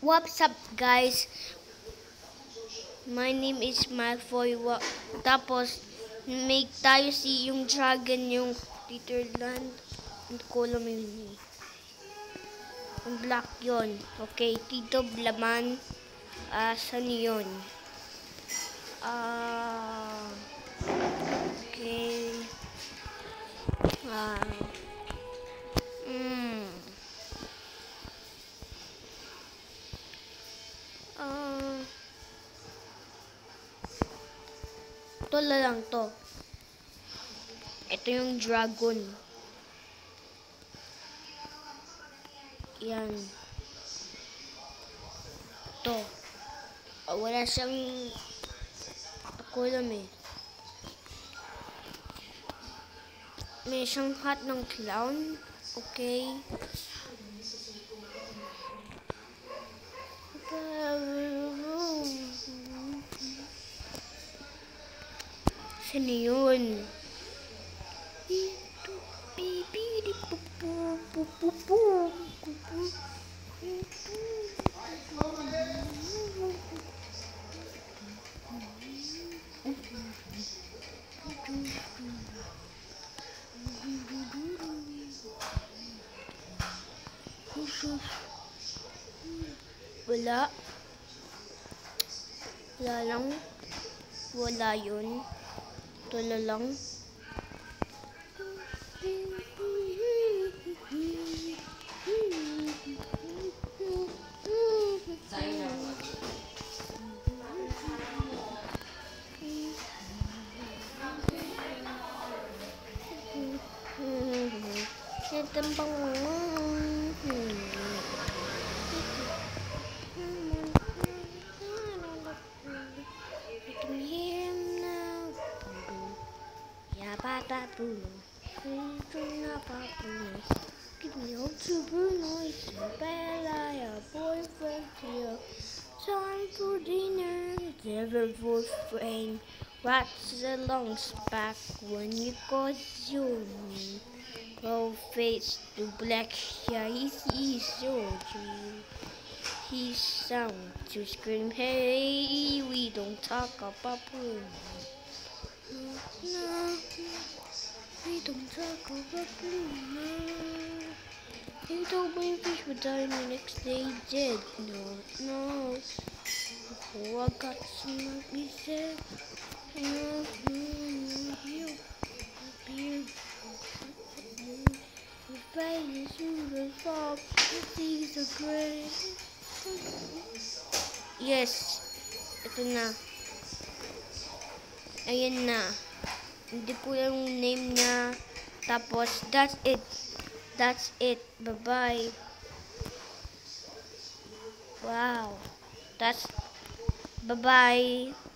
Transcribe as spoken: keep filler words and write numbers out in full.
What's up guys? My name is Malfoy. Wa Tapos, make tayo si yung dragon yung Peterland. Hindi ko alam yun eh. Yung black yun. Okay, Tito Blaman. Ah, uh, saan yun? Ah, uh, okay. Ah, uh, mm. Ah, uh, ito lang to. Ito yung dragon. Yan. Ito. Oh, wala siyang ako alam eh. May siyang hat ng clown. Okay. Saan yun? Wala. Wala lang. Wala yun. Wala lang. Give me all super noise, Bella, your boyfriend here. Time for dinner, never for friend. What's the lungs back when you got your go face to black? Yeah, he's he's so he sound to scream, hey, we don't talk about boom. No, we don't talk about boom. No. He told me fish would die the next day dead. No, no. Oh, I got some like me said. No, no, no, you. Beer. The fire is in the fog. The seas are gray. Yes. Ito na. Ayan na. Hindi po yung name niya. Tapos, that's it. That's it. Bye-bye. Wow. That's... Bye-bye.